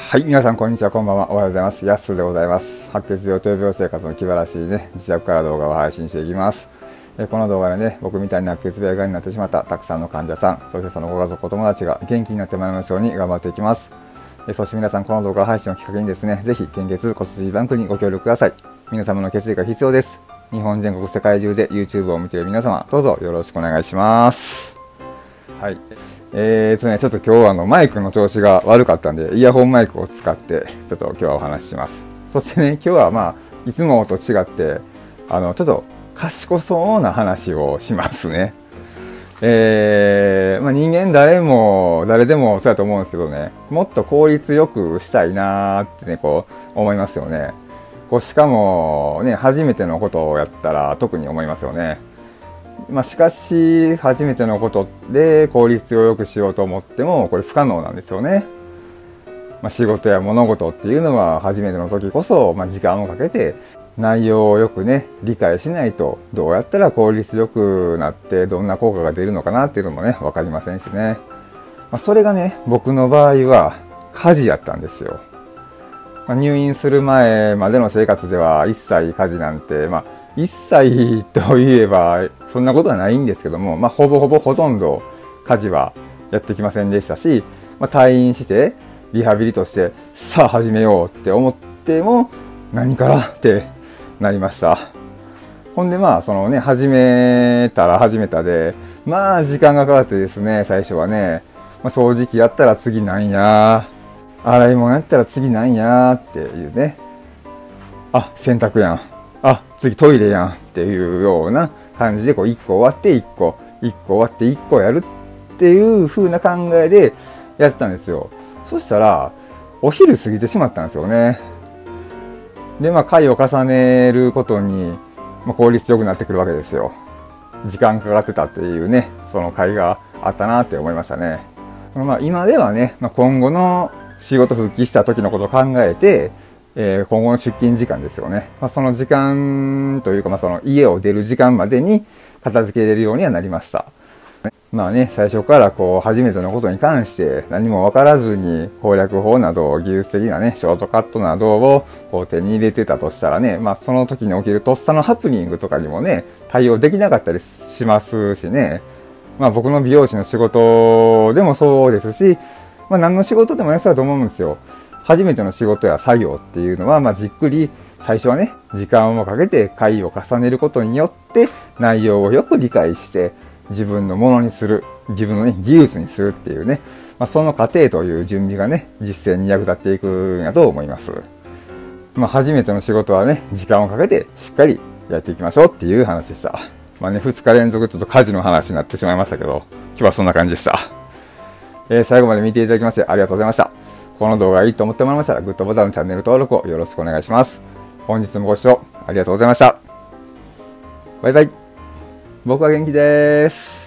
はい、皆さんこんにちは、こんばんは。おはようございます。やすでございます。白血病と病生活の気晴らしいね、自宅から動画を配信していきます。この動画でね、僕みたいに白血病やがんになってしまったたくさんの患者さん、そしてそのご家族、お友達が元気になってまいりますように頑張っていきます。そして皆さん、この動画配信をきっかけにですね、ぜひ献血骨髄バンクにご協力ください。皆様の血液が必要です。日本全国世界中で YouTube を見ている皆様、どうぞよろしくお願いします。はい。ちょっと今日マイクの調子が悪かったんで、イヤホンマイクを使って、ちょっと今日はお話しします。そしてね、今日はいつもと違って、ちょっと賢そうな話をしますね。人間誰でもそうやと思うんですけどね、もっと効率よくしたいなーってね、思いますよね。しかもね、初めてのことをやったら特に思いますよね。しかし、初めてのことで効率を良くしようと思っても、これ不可能なんですよね。仕事や物事っていうのは、初めての時こそ、時間をかけて、内容をよくね、理解しないと、どうやったら効率よくなって、どんな効果が出るのかなっていうのもね、わかりませんしね。それがね、僕の場合は、家事やったんですよ。入院する前までの生活では、一切家事なんて、一切といえばそんなことはないんですけども、ほとんど家事はやってきませんでしたし、退院してリハビリとしてさあ始めようって思っても何からってなりました。ほんで始めたで時間がかかってですね、最初はね、掃除機やったら次なんや、洗い物やったら次なんやっていうね、洗濯やん、次トイレやんっていうような感じで1個終わって1個終わって1個やるっていう風な考えでやってたんですよ。そしたらお昼過ぎてしまったんですよね。で回を重ねることに効率よくなってくるわけですよ。時間かかってたっていうね、その回があったなって思いましたね。今ではね、今後の仕事復帰した時のことを考えて、今後の出勤時間ですよね。その時間というか、その家を出る時間までに片付けれるようにはなりました。最初から初めてのことに関して何も分からずに攻略法など、技術的なね、ショートカットなどを手に入れてたとしたらね、その時に起きるとっさのハプニングとかにもね、対応できなかったりしますしね。僕の美容師の仕事でもそうですし、何の仕事でもね、そうだと思うんですよ。初めての仕事や作業っていうのは、じっくり最初はね、時間をかけて回を重ねることによって内容をよく理解して自分のものにする、自分のね、技術にするっていうね、その過程という準備がね、実践に役立っていくんやと思います。初めての仕事はね、時間をかけてしっかりやっていきましょうっていう話でした。2日連続ちょっと家事の話になってしまいましたけど、今日はそんな感じでした。最後まで見ていただきましてありがとうございました。この動画がいいと思ってもらいましたら、グッドボタン、チャンネル登録をよろしくお願いします。本日もご視聴ありがとうございました。バイバイ。僕は元気です。